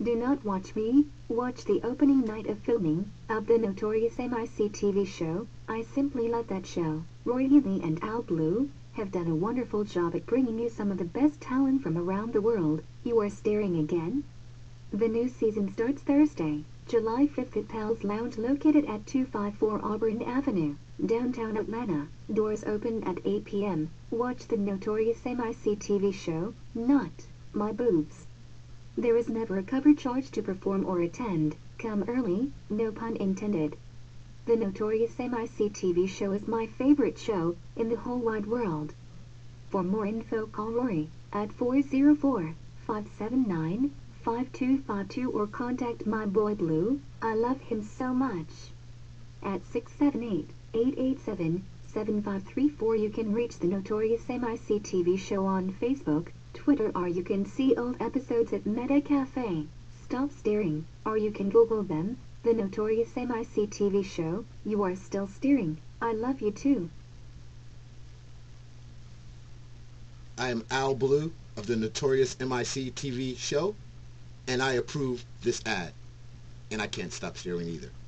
Do not watch me, watch the opening night of filming of the Notorious MIC TV show. I simply love that show. Roy Healy and Al Blue have done a wonderful job at bringing you some of the best talent from around the world. You are staring again? The new season starts Thursday, July 5th at Pal's Lounge located at 254 Auburn Avenue, downtown Atlanta. Doors open at 8 p.m. Watch the Notorious MIC TV show, not my boobs. There is never a cover charge to perform or attend. Come early, no pun intended. The Notorious MIC TV show is my favorite show in the whole wide world. For more info call Rory at 404-579-5252 or contact my boy Blue, I love him so much, at 678-887-7534. You can reach the Notorious MIC TV show on Facebook, Twitter, or you can see old episodes at Meta Cafe. Stop staring, or you can Google them. The Notorious MIC TV show. You are still staring. I love you too. I am Al Blue of the Notorious MIC TV show, and I approve this ad. And I can't stop staring either.